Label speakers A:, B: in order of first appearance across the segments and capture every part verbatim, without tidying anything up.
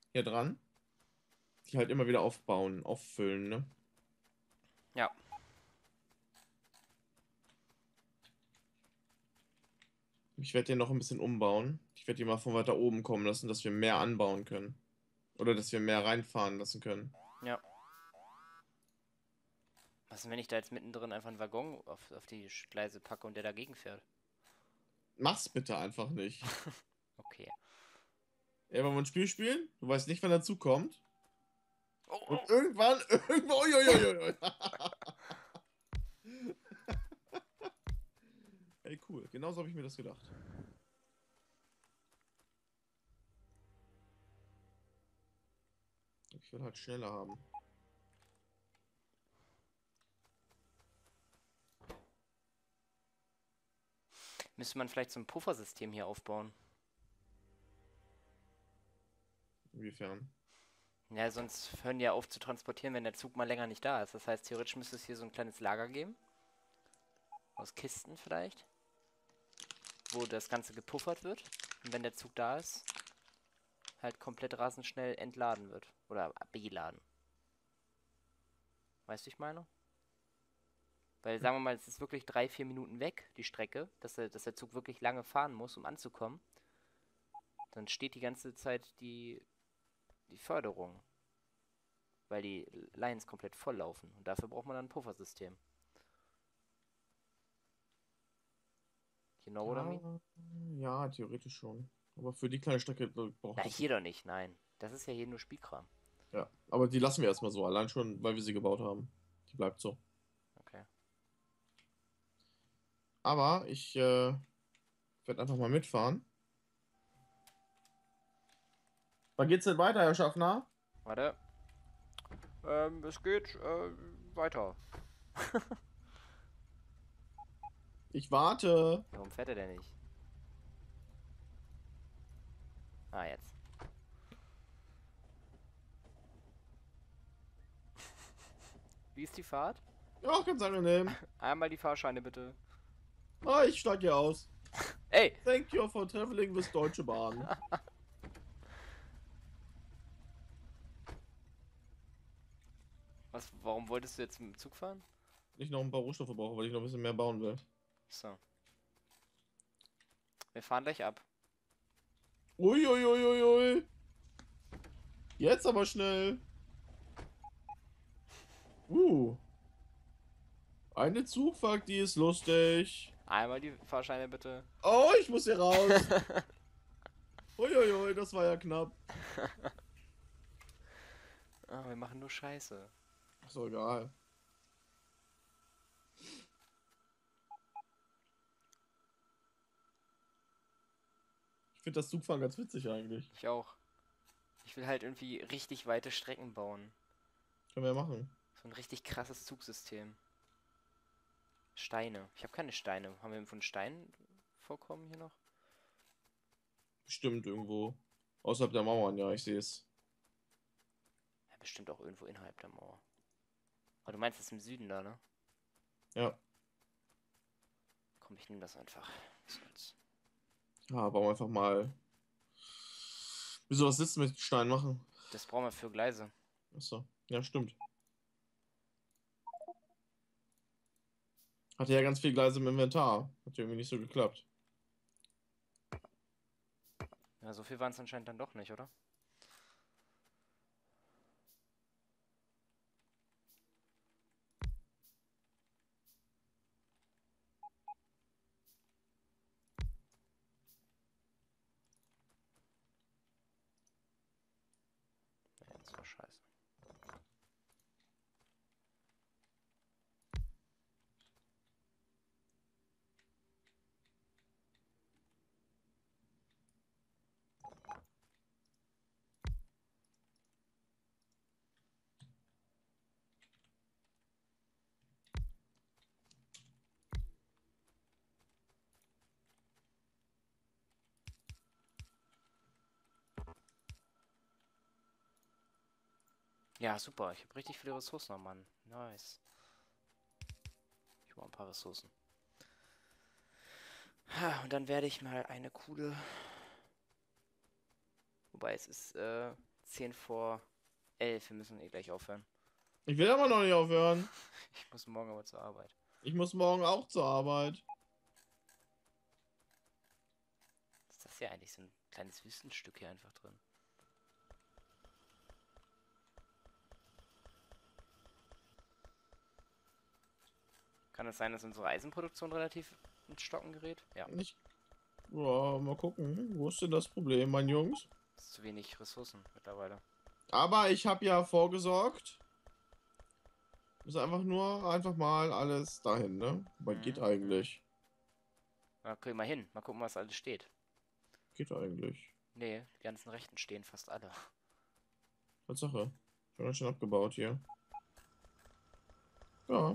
A: hier dran, die halt immer wieder aufbauen, auffüllen, ne?
B: Ja.
A: Ich werde den noch ein bisschen umbauen. Ich werde die mal von weiter oben kommen lassen, dass wir mehr anbauen können. Oder dass wir mehr reinfahren lassen können.
B: Ja. Was ist, wenn ich da jetzt mittendrin einfach einen Waggon auf, auf die Gleise packe und der dagegen fährt?
A: Mach's bitte einfach nicht.
B: Okay.
A: Ey, wollen wir ein Spiel spielen? Du weißt nicht, wann dazu kommt.
B: Oh,
A: Und
B: oh.
A: irgendwann, irgendwo, uiuiuiui. Ey, cool. Genauso habe ich mir das gedacht. Ich will halt schneller haben.
B: Müsste man vielleicht so ein Puffersystem hier aufbauen.
A: Inwiefern?
B: Ja, sonst hören die ja auf zu transportieren, wenn der Zug mal länger nicht da ist. Das heißt, theoretisch müsste es hier so ein kleines Lager geben. Aus Kisten vielleicht. Wo das Ganze gepuffert wird. Und wenn der Zug da ist, halt komplett rasend schnell entladen wird. Oder beladen. Weißt du, ich meine? Weil sagen wir mal, es ist wirklich drei, vier Minuten weg, die Strecke, dass der, dass der Zug wirklich lange fahren muss, um anzukommen. Dann steht die ganze Zeit die, die Förderung. Weil die Lines komplett voll laufen. Und dafür braucht man dann ein Puffersystem. You know what I mean?
A: Ja, ja, theoretisch schon. Aber für die kleine Strecke
B: Na,
A: braucht das.
B: hier doch nicht, nein. Das ist ja hier nur Spielkram.
A: Ja, aber die lassen wir erstmal so. Allein schon, weil wir sie gebaut haben. Die bleibt so.
B: Okay.
A: Aber ich äh, werde einfach mal mitfahren. Wann geht's denn weiter, Herr Schaffner?
B: Warte. Ähm, es geht äh, weiter.
A: Ich warte.
B: Warum fährt er denn nicht? Ah, jetzt. Wie ist die Fahrt?
A: Ja, ganz angenehm.
B: Einmal die Fahrscheine bitte.
A: Ah, ich steige hier aus.
B: Ey!
A: Thank you for traveling with Deutsche Bahn.
B: Was, warum wolltest du jetzt mit dem Zug fahren?
A: Nicht noch ein paar Rohstoffe brauche, weil ich noch ein bisschen mehr bauen will.
B: So. Wir fahren gleich ab.
A: Uiuiuiui. Jetzt aber schnell. Uh. Eine Zugfahrt, die ist lustig.
B: Einmal die Fahrscheine bitte.
A: Oh, ich muss hier raus. Uiuiui, das war ja knapp.
B: Ah, wir machen nur Scheiße.
A: Ist doch egal. Ich finde das Zugfahren ganz witzig eigentlich.
B: Ich auch. Ich will halt irgendwie richtig weite Strecken bauen.
A: Können wir ja machen.
B: So ein richtig krasses Zugsystem. Steine. Ich habe keine Steine. Haben wir von Steinen vorkommen hier noch?
A: Bestimmt irgendwo. Außerhalb der Mauern, ja, ich sehe es.
B: Ja, bestimmt auch irgendwo innerhalb der Mauer. Aber du meinst das im Süden da, ne?
A: Ja.
B: Komm, ich nehme das einfach. Was soll's.
A: Ja, bauen wir einfach mal. Wieso was willst du mit Stein machen?
B: Das brauchen wir für Gleise.
A: Achso. Ja, stimmt. Hatte ja ganz viel Gleise im Inventar. Hat ja irgendwie nicht so geklappt.
B: Ja, so viel waren es anscheinend dann doch nicht, oder? Ja, das war scheiße. Ja, super. Ich habe richtig viele Ressourcen, oh Mann. Nice. Ich brauche ein paar Ressourcen. Ha, und dann werde ich mal eine coole... Wobei, es ist äh, zehn vor elf. Wir müssen eh gleich aufhören.
A: Ich will aber noch nicht aufhören.
B: Ich muss morgen aber zur Arbeit.
A: Ich muss morgen auch zur Arbeit.
B: Ist das ja eigentlich so ein kleines Wüstenstück hier einfach drin? Kann es sein, dass unsere Eisenproduktion relativ ins Stocken gerät? Ja.
A: Ich, ja, mal gucken. Wo ist denn das Problem, mein Jungs?
B: Es ist zu wenig Ressourcen mittlerweile.
A: Aber ich habe ja vorgesorgt. Ist einfach nur einfach mal alles dahin, ne? Was
B: Mhm.
A: geht eigentlich?
B: Na, okay, mal hin. Mal gucken, was alles steht.
A: Geht eigentlich.
B: Nee, die ganzen Rechten stehen fast alle.
A: Tatsache. Schon schon abgebaut hier. Ja.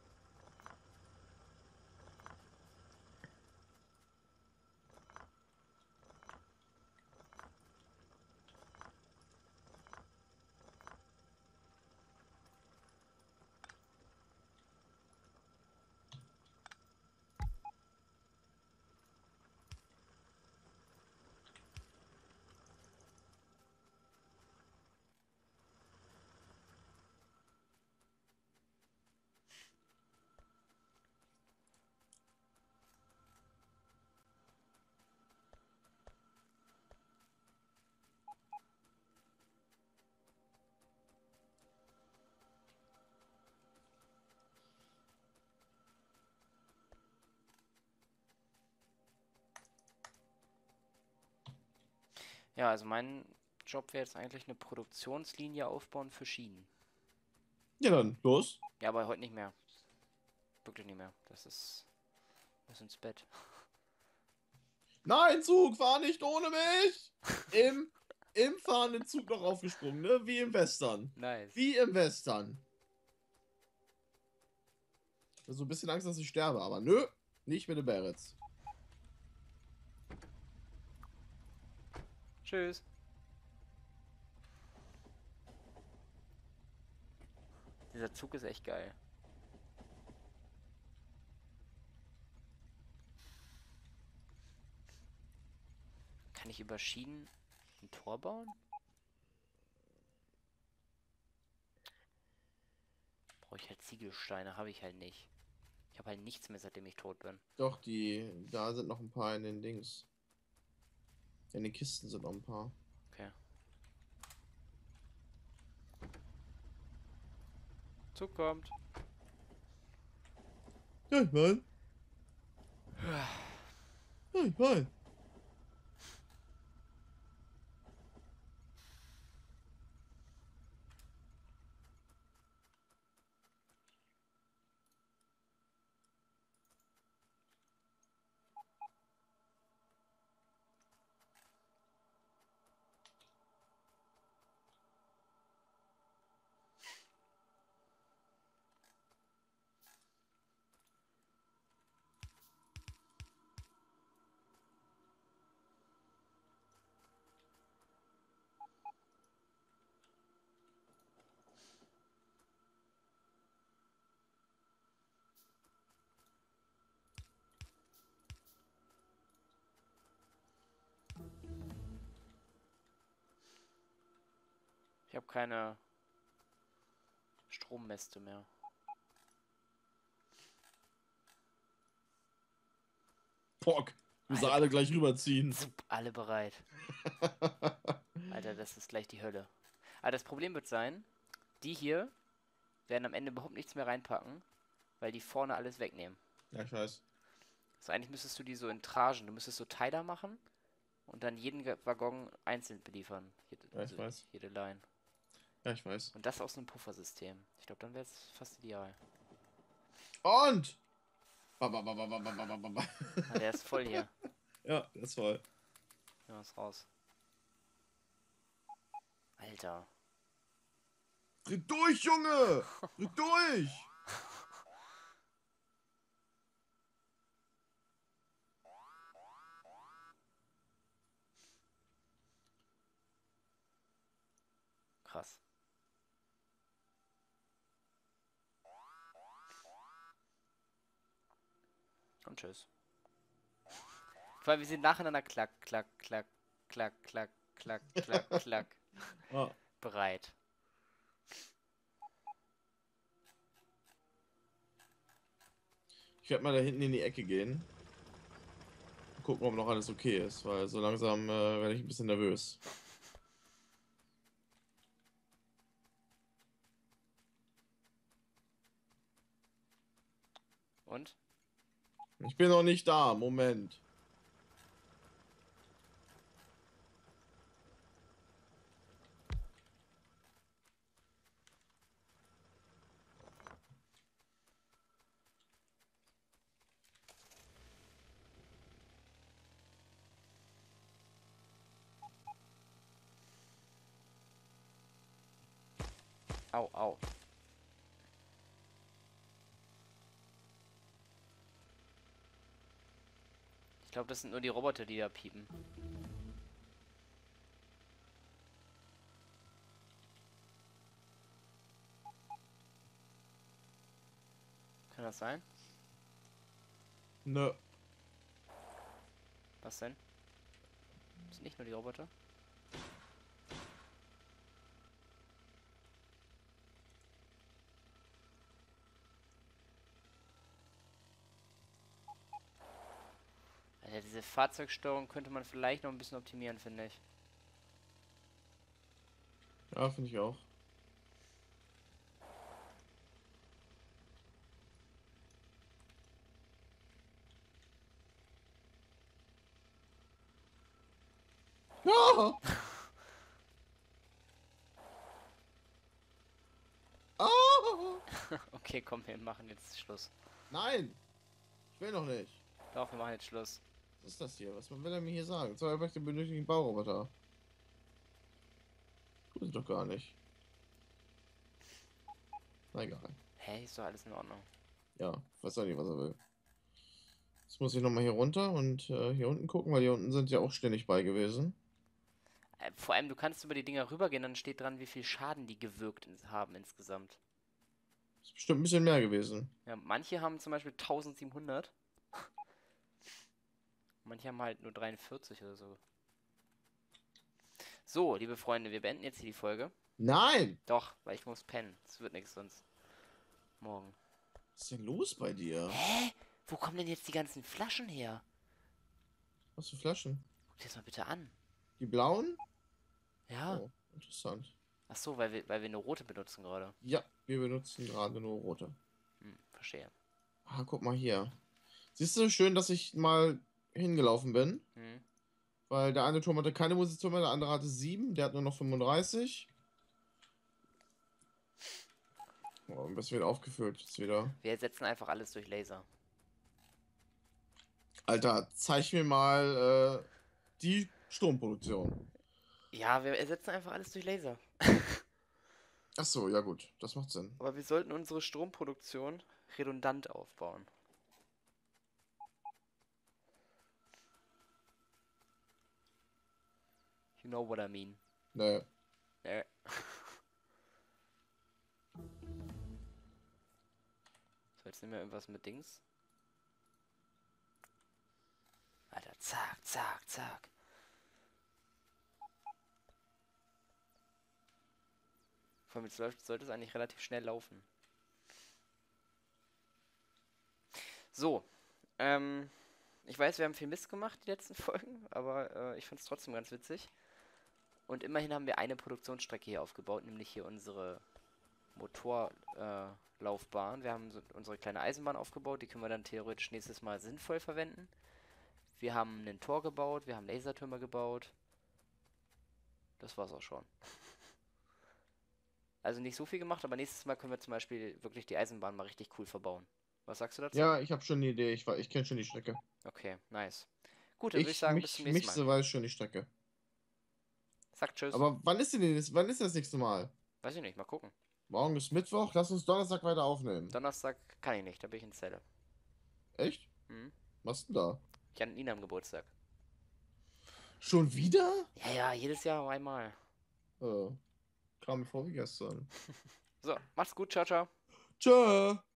B: Ja, also mein Job wäre jetzt eigentlich eine Produktionslinie aufbauen für Schienen.
A: Ja, dann, los.
B: Ja, aber heute nicht mehr. Wirklich nicht mehr. Das ist... Ich muss ins Bett.
A: Nein, Zug, fahr nicht ohne mich! Im, im fahrenden Zug noch aufgesprungen, ne? Wie im Western.
B: Nice.
A: Wie im Western. Ich hab so ein bisschen Angst, dass ich sterbe, aber nö, nicht mit den Barretts.
B: Tschüss. Dieser Zug ist echt geil. Kann ich über Schienen ein Tor bauen? Brauche ich halt Ziegelsteine, habe ich halt nicht. Ich habe halt nichts mehr, seitdem ich tot bin.
A: Doch, die, da sind noch ein paar in den Dings. In den Kisten sind noch ein paar.
B: Okay. Zug kommt.
A: Ja, ich mein. Ja, ich mein.
B: Ich habe keine Strommäste mehr.
A: Pock. Müssen alle gleich rüberziehen.
B: Zup, alle bereit. Alter, das ist gleich die Hölle. Aber das Problem wird sein, die hier werden am Ende überhaupt nichts mehr reinpacken, weil die vorne alles wegnehmen.
A: Ja, ich weiß.
B: Also eigentlich müsstest du die so in Tragen, du müsstest so Teiler machen und dann jeden Ge- Waggon einzeln beliefern. Jede,
A: Ja, ich weiß.
B: jede Line.
A: Ja, ich weiß.
B: Und das aus einem Puffersystem. Ich glaube, dann wäre es fast ideal.
A: Und! Ba, ba, ba, ba, ba, ba, ba, ba, ba.
B: Ah, der ist voll hier.
A: Ja, der ist voll.
B: Ja, ist raus. Alter.
A: Tritt durch, Junge! Tritt durch!
B: Krass. Und tschüss. Vor allem, wir sind nacheinander klack, klack, klack, klack, klack, klack, klack, klack.
A: Ah,
B: bereit.
A: ich werde mal da hinten in die Ecke gehen. Gucken, ob noch alles okay ist, weil so langsam äh, werde ich ein bisschen nervös.
B: Und?
A: Ich bin noch nicht da. Moment.
B: Au, au. Ich glaube, das sind nur die Roboter, die da piepen. Kann das sein?
A: Nö.
B: Was denn? Das sind nicht nur die Roboter? Alter, diese Fahrzeugsteuerung könnte man vielleicht noch ein bisschen optimieren, finde ich.
A: Ja, finde ich auch. Ah! Ah!
B: Okay, komm, wir machen jetzt Schluss.
A: Nein! Ich will noch nicht.
B: Doch, wir machen jetzt Schluss.
A: Was ist das hier? Was will er mir hier sagen? Zwei Objekte benötigen Bauroboter. Tut es doch gar nicht. Na egal.
B: Hä, ist doch alles in Ordnung.
A: Ja, weiß auch nicht, was er will. Jetzt muss ich nochmal hier runter und äh, hier unten gucken, weil hier unten sind ja auch ständig bei gewesen.
B: Äh, vor allem, du kannst über die Dinger rübergehen, dann steht dran, wie viel Schaden die gewirkt ins haben insgesamt.
A: Ist bestimmt ein bisschen mehr gewesen.
B: Ja, manche haben zum Beispiel eintausendsiebenhundert. Manche haben halt nur dreiundvierzig oder so. So, liebe Freunde, wir beenden jetzt hier die Folge.
A: Nein!
B: Doch, weil ich muss pennen. Es wird nichts sonst. Morgen.
A: Was ist denn los bei dir?
B: Hä? Wo kommen denn jetzt die ganzen Flaschen her?
A: Was für Flaschen?
B: Guck dir das mal bitte an.
A: Die blauen?
B: Ja.
A: Oh, interessant.
B: Ach so, weil wir, weil wir eine rote benutzen gerade.
A: Ja, wir benutzen gerade nur rote.
B: Hm, verstehe.
A: Ah, guck mal hier. Siehst du, schön, dass ich mal hingelaufen bin.
B: Hm.
A: Weil der eine Turm hatte keine Munition mehr, der andere hatte sieben, der hat nur noch fünfunddreißig. Oh, ein bisschen wieder aufgefüllt jetzt wieder.
B: Wir ersetzen einfach alles durch Laser.
A: Alter, zeig mir mal äh, die Stromproduktion.
B: Ja, wir ersetzen einfach alles durch Laser.
A: Ach so, ja gut, das macht Sinn.
B: Aber wir sollten unsere Stromproduktion redundant aufbauen. You know what I mean.
A: Nee.
B: Äh. So, jetzt nehmen wir irgendwas mit Dings. Alter, zack, zack, zack. Vor allem jetzt läuft, sollte es eigentlich relativ schnell laufen. So, ähm, ich weiß, wir haben viel Mist gemacht, die letzten Folgen, aber äh, ich finde es trotzdem ganz witzig. Und immerhin haben wir eine Produktionsstrecke hier aufgebaut, nämlich hier unsere Motorlaufbahn. Äh, Laufbahn. Wir haben so unsere kleine Eisenbahn aufgebaut, die können wir dann theoretisch nächstes Mal sinnvoll verwenden. Wir haben ein Tor gebaut, wir haben Lasertürme gebaut. Das war's auch schon. Also nicht so viel gemacht, aber nächstes Mal können wir zum Beispiel wirklich die Eisenbahn mal richtig cool verbauen. Was sagst du dazu?
A: Ja, ich habe schon eine Idee. Ich, ich kenne schon die Strecke.
B: Okay, nice. Gut, dann würde ich
A: Ich,
B: sagen, bis zum
A: mich,
B: nächsten
A: mich
B: Mal.
A: weiß schon die Strecke.
B: Sag tschüss.
A: Aber wann ist denn das, wann ist das nächste Mal?
B: Weiß ich nicht, mal gucken.
A: Morgen ist Mittwoch, lass uns Donnerstag weiter aufnehmen.
B: Donnerstag kann ich nicht, da bin ich in Zelle.
A: Echt?
B: Hm?
A: Was ist denn da?
B: Ich hatte Nina am Geburtstag.
A: Schon wieder?
B: Ja, ja, jedes Jahr einmal.
A: Äh, kam mir vor wie gestern.
B: So, macht's gut, ciao, ciao.
A: Tschö.